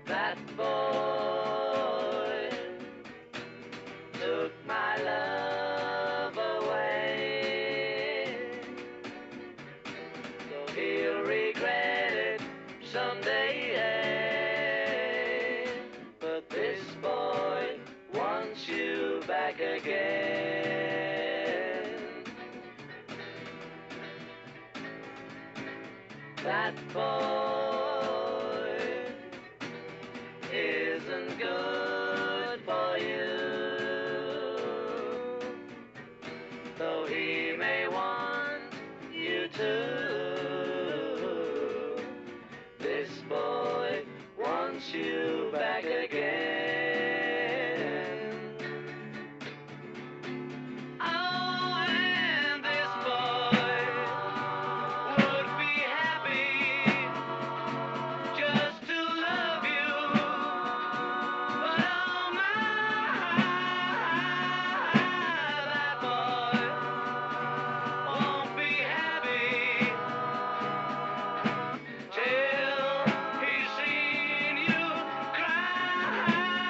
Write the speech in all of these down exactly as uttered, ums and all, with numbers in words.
That boy took my love away, so he'll regret it someday. But this boy wants you back again. That boy isn't good for you, though he may want you to. This boy wants you back again. Oh, and this boy would be happy just to love you, but oh my, that boy won't be happy till he's seen you cry.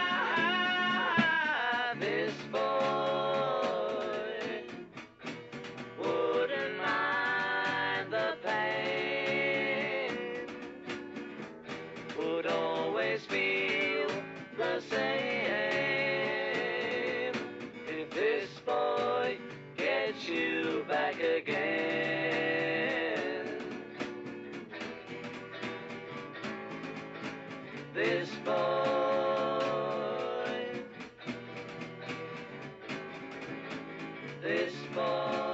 This boy wouldn't mind the pain, would always feel the same if this boy gets you back again. This boy, this boy.